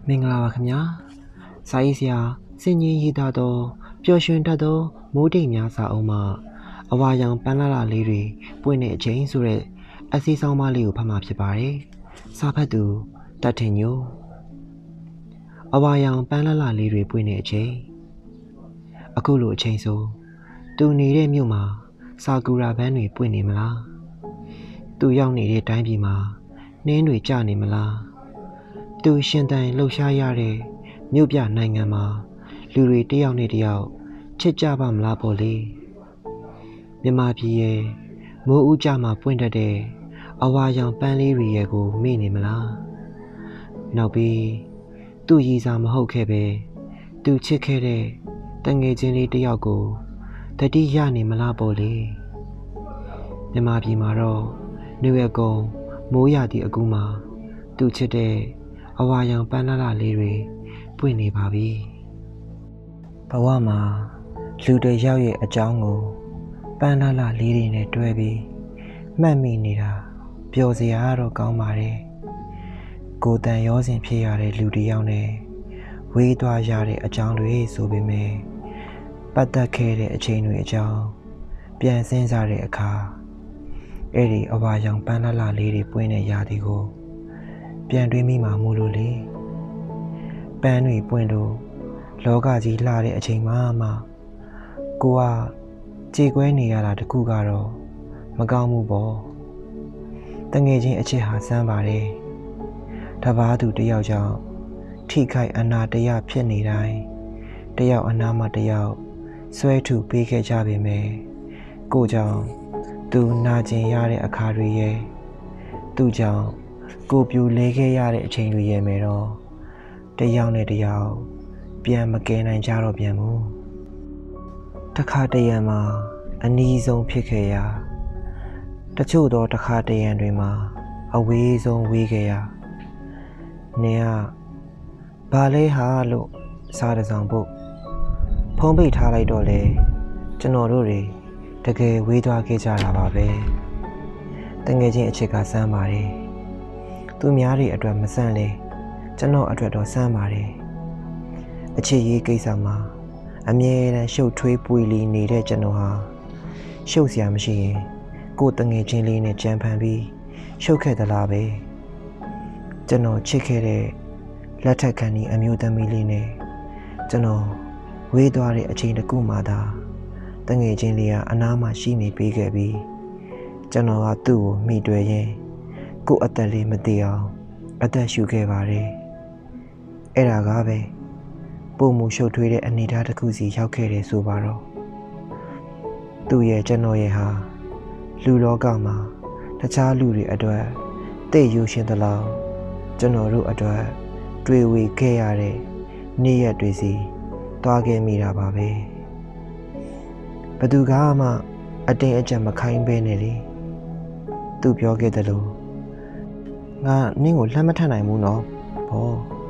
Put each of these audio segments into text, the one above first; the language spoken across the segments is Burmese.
မင်္ဂလာပါခင်ဗျာစာရေးဆရာစင်ကြီးရေးသားသောပျော်ရွှင်တတ်သောမိုးတိမ်များစာအုပ်မှအဝါရောင်ပန်းလာလာလေးတွေပွင့်တဲ့အချိန်ဆိုတဲ့အစီဆောင်မလေးကိုဖတ်မှာဖြစ်ပါတယ်စာဖတ်သူတတ်ထင်ညိုအဝါရောင်ပန်းလာလာလေးတွေပွင့်တဲ့အချိန်အခုလိုအချိန်ဆိုသူနေတဲ့မြို့မှာဆာကူရာဘန်းတွေပွင့်နေမလားသူရောက်နေတဲ့တိုင်းပြည်မှာနှင်းတွေကျနေမလားသူရှင်တန်လှုပ်ရှားရတဲ့မြို့ပြနိုင်ငံမှာလူတွေတယောက်နဲ့တယောက်ချစ်ကြပါမလားပေါ့လေမြန်မာပြည်ရဲ့မိုးဦးကြမှာပွင့်တတ်တဲ့အဝါရောင်ပန်းလေးတွေရဲ့ကိုမေ့နေမလားနောက်ပြီးသူ့ရည်စားမဟုတ်ခဲ့ပဲသူချစ်ခဲ့တဲ့တငယ်ချင်းလေးတယောက်ကိုတတိယနေမလားပေါ့လေမြန်မာပြည်မှာတော့နေဝဲကုံမိုးရသည့်အကူမှာသူချစ်တဲ့အဝါရောင်ပန်းလာလာလေးတွေပွင့်နေပါပြီဘဝမှာလူတယောက်ရဲ့အကြောင်းကိုပန်းလာလာလေးတွေနဲ့တွဲပြီးမှတ်မိနေတာပျော်စရာတော့ကောင်းပါတယ်ကိုယ်တန်ရောစဉ်ဖြစ်ရတဲ့လူတယောက်နဲ့ဝေးသွားရတဲ့အကြောင်းတွေဆိုပေမဲ့ပတ်သက်ခဲ့တဲ့အချိန်တွေအကြောင်းပြန်စဉ်းစားတဲ့အခါအဲ့ဒီအဝါရောင်ပန်းလာလာလေးတွေပွင့်တဲ့ရာသီကိုပြန်တွေးမိမှာမို့လို့လေပန်းတွေပွင့်လို့လောကကြီးလှတဲ့အချိန်မှကိုကကြေကွဲနေရတာတခုကတော့မကောင်းဘူးပေါ့တငယ်ချင်းအချစ်ဟာစမ်းပါတယ်တပါးသူတယောက်ကြောင့်ထိခိုက်အနာတရားဖြစ်နေတိုင်းတယောက်အနာမှတယောက်ဆွဲထုပေးခဲ့ကြပေမယ့်ကိုကြောင့်သူနာကျင်ရတဲ့အခါတွေရဲ့သူကြောင့်ကိုပြူလဲခဲ့ရတဲ့အချိန်တွေရဲ့မယ်တော့တယောက်နဲ့တယောက်ပြန်မကဲနိုင်ကြတော့ပြန်ဘူးတခါတရံမှာအနီးဆုံးဖြစ်ခဲ့ရတချို့တော့တခါတရံတွေမှာအဝေးဆုံးဝေးခဲ့ရနင်ကဘာလဲဟာလို့စားတစောင်ဖို့ဖုံးပိတ်ထားလိုက်တော့လေကျွန်တော်တို့တွေတကယ်ဝေးသွားခဲ့ကြတာပါပဲတငယ်ချင်းအချစ်ကစမ်းပါတယ်သူများတွေအတွက်မဆန့်လေကျွန်တော်အတွက်တော့စမ်းပါတယ်အချစ်ရေးကိစ္စမှာအမြဲတမ်းရှုပ်ထွေးပွေလီနေတဲ့ကျွန်တော်ဟာရှုပ်စရာမရှိရင်ကိုယ်တငယ်ချင်းလေးနဲ့ကြံဖန်ပြီးရှုပ်ခဲ့သလားပဲကျွန်တော်ချစ်ခဲ့တဲ့လက်ထက်ခံဒီအမျိုးသမီးလေးနဲ့ကျွန်တော်ဝေးသွားတဲ့အချိန်တခုမှသာတငယ်ချင်းလေးကအနားမှာရှိနေပေးခဲ့ပြီးကျွန်တော်ကသူ့ကိုမိတွေ့ရင်ကိုယ်အသက်လေးမတည်အောင်အသက်ရှူခဲ့ပါတယ်အဲ့ဒါကပဲပုံမှုရှုပ်ထွေးတဲ့အနေအထားတစ်ခုစီရောက်ခဲ့တယ်ဆိုပါတော့သူ့ရဲ့ကျွန်တော်ရဲ့ဟာလူလောကမှာတခြားလူတွေအတွက်သိယူရှင်သလားကျွန်တော်တို့အတွက်တွေ့ဝေခဲ့ရတဲ့နေ့ရက်တွေစီတွားခဲ့မိတာပါပဲဘသူကမှအတင်းအကျပ်မခိုင်းပဲနဲ့လေသူပြောခဲ့တယ်လို့ငါနင်းကိုလှမ်းမထနိုင်ဘူးနော်ဘော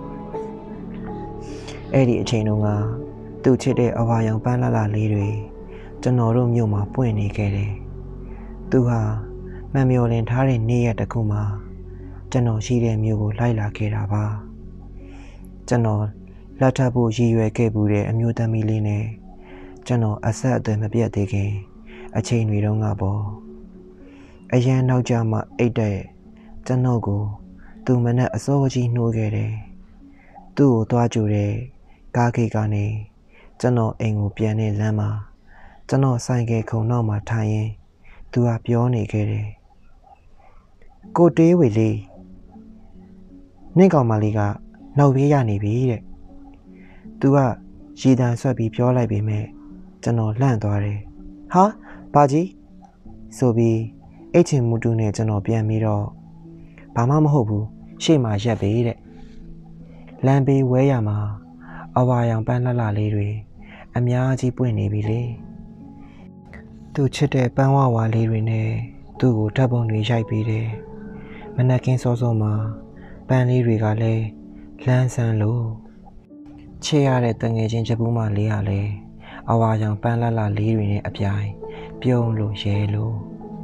အဲ့ဒီအချိန်တုန်းကသူ့ချစ်တဲ့အဝါရောင်ပန်းလာလာလေးတွေကျွန်တော်တို့မြို့မှာပွင့်နေခဲ့တယ်သူဟာမမျော်လင့်ထားတဲ့နေ့ရက်တစ်ခုမှာကျွန်တော်ရှိတဲ့မြို့ကိုလိုက်လာခဲ့တာပါကျွန်တော်လက်ထပ်ဖို့ရည်ရွယ်ခဲ့မှုတဲ့အမျိုးသမီးလေးနဲ့ကျွန်တော်အဆက်အသွယ်မပြတ်သေးခင်အချိန်တွေတုန်းကပေါ့အရန်နောက်ကျမှအိတ်တဲ့ကျွန်တော်ကိုသူမနဲ့အစောကြီးနှိုးခဲ့တယ်သူ့ကိုသွားကြိုတဲ့ကားခေတ်ကနေကျွန်တော်အိမ်ကိုပြန်တဲ့လမ်းမှာကျွန်တော်ဆိုင်ကယ်ခုံနောက်မှာထိုင်ရင်သူကပြောနေခဲ့တယ်ကိုတေးဝေလေးနင့်ကောင်မလေးကနောက်ပြေးရနေပြီတဲ့သူကရေတံဆွတ်ပြီးပြောလိုက်ပေမဲ့ကျွန်တော်လှန့်သွားတယ်ဟာဘာကြီးဆိုပြီးအိတ်ချင်မှုတူနဲ့ကျွန်တော်ပြန်ပြီးတော့ဘာမှမဟုတ်ဘူးရှေ့မှာရက်ပေတဲ့လမ်းဘေးဝဲရမှာအဝါရောင်ပန်းလှလှလေးတွေအများကြီးပွင့်နေပြီလေသူချစ်တဲ့ပန်းဝဝါလေးတွေနဲ့သူ့ကိုဓာတ်ပုံတွေရိုက်ပေးတယ်မနက်ခင်းစောစောမှာပန်းလေးတွေကလည်းလန်းဆန်းလို့ချစ်ရတဲ့တငယ်ချင်းချက်ပူးမလေးကလည်းအဝါရောင်ပန်းလှလှလေးတွေနဲ့အပြိုင်ပြုံးလို့ရဲလို့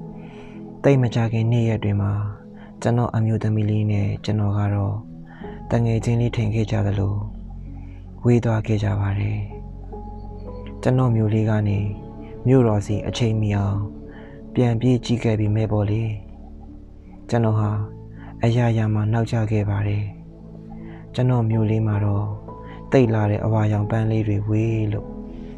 တိတ်မကြခင်နေ့ရက်တွေမှာကျွန်တော်အမျိုးသမီးလေးနဲ့ကျွန်တော်ကတော့တတငယ်ချင်းလေးထင်ခဲ့ကြသလိုဝေးသွားခဲ့ကြပါတယ်ကျွန်တော်မျိုးလေးကနေမြို့တော်စီအချိန်မီအောင်ပြန်ပြေးကြည့်ခဲ့ပြီးမဲ့ပေါ်လေကျွန်တော်ဟာအရာရာမှာနောက်ကျခဲ့ပါတယ်ကျွန်တော်မျိုးလေးမှာတော့တိတ်လာတဲ့အဝါရောင်ပန်းလေးတွေဝေးလို့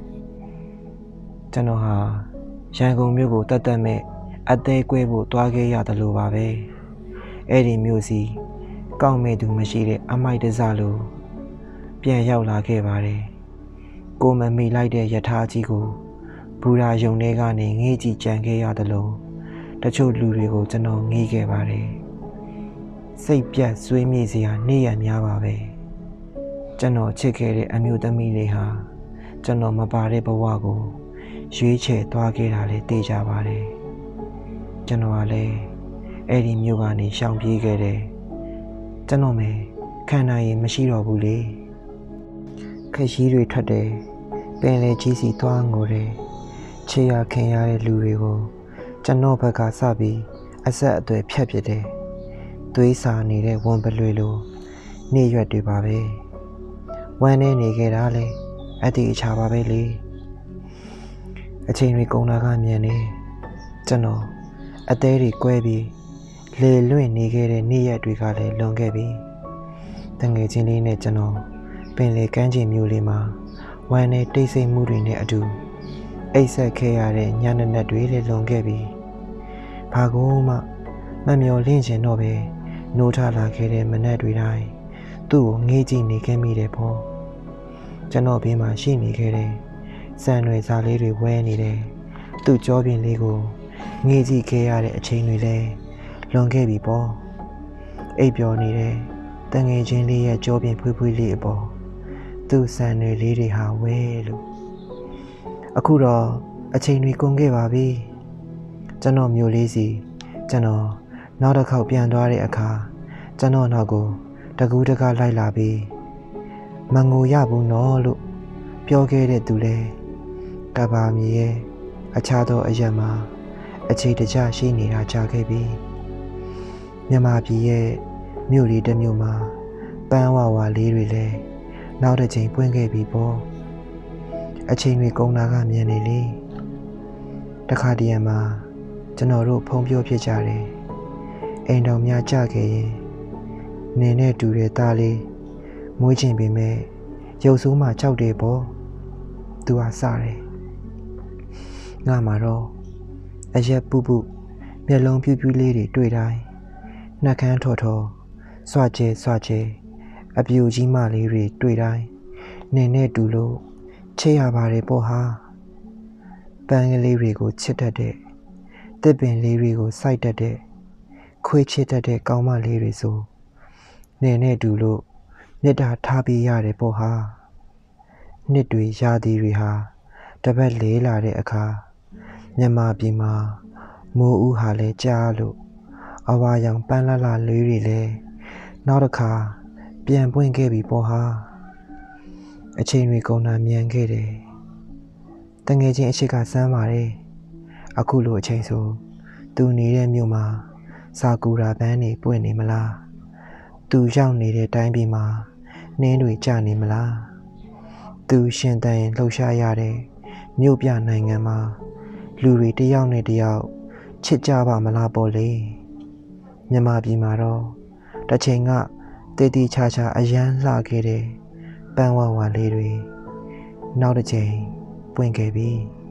ကျွန်တော်ဟာရန်ကုန်မြို့ကိုတတ်မဲ့အသေးကွဲဖို့တွားခဲ့ရတယ်လို့ပါပဲအဲ့ဒီမြို့စီကောက်မဲ့သူမရှိတဲ့အမိုက်တစလိုပြန်ရောက်လာခဲ့ပါတယ်ကိုမမိလိုက်တဲ့ယထာကြီးကိုဘူရာယုံထဲကနေငေးကြည့်ကြံခဲ့ရတယ်လို့တချို့လူတွေကိုကျွန်တော်ငေးခဲ့ပါတယ်စိတ်ပြတ်ဆွေးမြေ့စရာနေ့ရက်များပါပဲကျွန်တော်ချစ်ခဲ့တဲ့အမျိုးသမီးလေးဟာကျွန်တော်မပါတဲ့ဘဝကိုရွေးချယ်သွားခဲ့တာလည်းသိကြပါတယ်ကျွန်တော်ကလည်းအဲ့ဒီမြို့ကနေရှောင်ပြေးခဲ့တယ်ကျွန်တော်မယ်ခံနိုင်ရင်မရှိတော့ဘူးလေခက်ရှိတွေထွက်တယ်ပင်လေကြီးစီသွားငိုတယ်ချေရခင်ရတဲ့လူတွေကိုကျွန်တော်ဘက်ကစပြီးအဆက်အသွယ်ဖြတ်ပစ်တယ်သွေးစာနေတဲ့ဝန်ပလွေလိုနေ့ရွက်တွေပါပဲဝမ်းနေနေခဲ့တာလေအတိအချာပါပဲလေအချိန်တွေကုန်တာကမြန်နေကျွန်တော်အသေးတွေကွဲပြီးလေလွင့်နေခဲ့တဲ့နေ့ရက်တွေကလည်းလွန်ခဲ့ပြီတငယ်ချင်းလေးနဲ့ကျွန်တော်ပင်လေကမ်းခြေမြို့လေးမှာဝမ်းနေတိတ်ဆိတ်မှုတွေနဲ့အတူအိတ်ဆက်ခဲ့ရတဲ့ညနေနက်တွေလည်းလွန်ခဲ့ပြီဘာကူမှမမျော်လင့်ချင်တော့ပဲနိုးထလာခဲ့တဲ့မနက်တွေတိုင်းသူ့ကိုငေးကြည့်နေခဲ့မိတယ်ပေါ့ကျွန်တော်ဘေးမှာရှိနေခဲ့တဲ့စံတွေစားလေးတွေဝဲနေတယ်သူ့ကြောပြင်လေးကိုငေးကြည့်ခဲ့ရတဲ့အချိန်တွေလည်းလွန်ခဲ့ပြီပေါ့အိပ်ပျော်နေတဲ့တငယ်ချင်းလေးရဲ့ကြောပြင်ဖွေးဖွေးလေးအပေါ်သူ့စံတွေလေးတွေဟာဝဲလို့အခုတော့အချိန်တွေကုန်ခဲ့ပါပြီကျွန်တော်မျိုးလေးစီကျွန်တော်နောက်တစ်ခေါက်ပြန်သွားတဲ့အခါကျွန်တော်နောက်ကိုတကူးတကားလိုက်လာပြီးမငိုရဘူးနော်လို့ပြောခဲ့တဲ့သူလဲကဘာမြေရဲ့အခြားသောအရက်မှာအခြေတကျရှိနေတာကြားခဲ့ပြီးမြန်မာပြည်ရဲ့မြို့လေးတစ်မြို့မှာပန်းဝဝလေးတွေလည်းနောက်တစ်ချိန်ပွင့်ခဲ့ပြီးပေါ့အချိန်တွေကုန်တာကမြန်နေလေတခါတည်းရမှာကျွန်တော်တို့ဖုံးပြောဖြစ်ကြတယ်အိမ်တော်များကြခဲ့ရင်နေနဲ့တူတဲ့သားလေးမွေးချင်ပေမဲ့ရုပ်ဆိုးမှကြောက်တယ်ပေါ့သူကစတယ်ငါမှာတော့အရက်ပူပူမျက်လုံးပြူးပြူးလေးတွေတွေ့တိုင်းနှက်ခမ်းထော်ထော်စွာကျဲအပြူကြီးမလေးတွေတွေ့တိုင်းနေနဲ့တူလို့ချစ်ရပါတယ်ပေါ့ဟာပန်းကလေးတွေကိုချစ်တတ်တဲ့တစ်ပင်လေးတွေကိုစိုက်တတ်တဲ့ခွေးချစ်တတ်တဲ့ကောင်းမလေးတွေဆိုနေနဲ့တူလို့မေတ္တာထားပေးရတယ်ပေါ့ဟာနှစ်တွေရာသီတွေဟာတပတ်လေးလာတဲ့အခါမြန်မာပြည်မှာမိုးဦးဟာလဲကြားလို့အဝါရောင်ပန်းလာလေးတွေလဲနောက်တစ်ခါပြန်ပွင့်ခဲ့ပြီပေါ့ဟာအချိန်တွေကုန်တာမြန်ခဲ့တယ်တငယ်ချင်းအချစ်ကစမ်းပါတယ်အခုလိုအချိန်ဆိုသူနေတဲ့မြို့မှာစာကူရာပန်းတွေပွင့်နေမလားသူရောက်နေတဲ့တိုင်းပြည်မှာနှင်းတွေကျနေမလားသူရှင်သန်လှုပ်ရှားရတဲ့မြို့ပြနိုင်ငံမှာလူတွေတယောက်နဲ့တယောက်ချစ်ကြပါမလားပေါ့လေမြန်မာပြည်မှာတော့တစ်ချိန်ကတေးတီချာချာအရန်လှခဲ့တဲ့ပန်းဝဝလေးတွေနောက်တစ်ချိန်ပွင့်ခဲ့ပြီ